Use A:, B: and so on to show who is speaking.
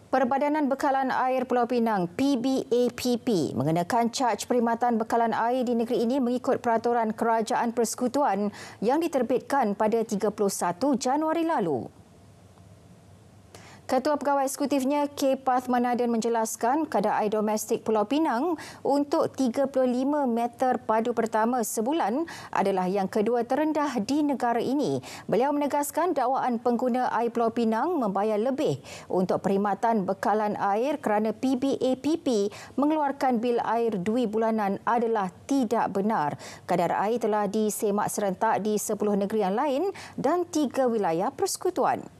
A: Perbadanan Bekalan Air Pulau Pinang PBAPP mengenakan caj perkhidmatan bekalan air di negeri ini mengikut peraturan Kerajaan Persekutuan yang diterbitkan pada 31 Januari lalu. Ketua Pegawai Eksekutifnya K. Pathmanadan menjelaskan kadar air domestik Pulau Pinang untuk 35 meter padu pertama sebulan adalah yang kedua terendah di negara ini. Beliau menegaskan dakwaan pengguna air Pulau Pinang membayar lebih untuk perkhidmatan bekalan air kerana PBAPP mengeluarkan bil air dui bulanan adalah tidak benar. Kadar air telah disemak serentak di 10 negeri yang lain dan 3 wilayah persekutuan.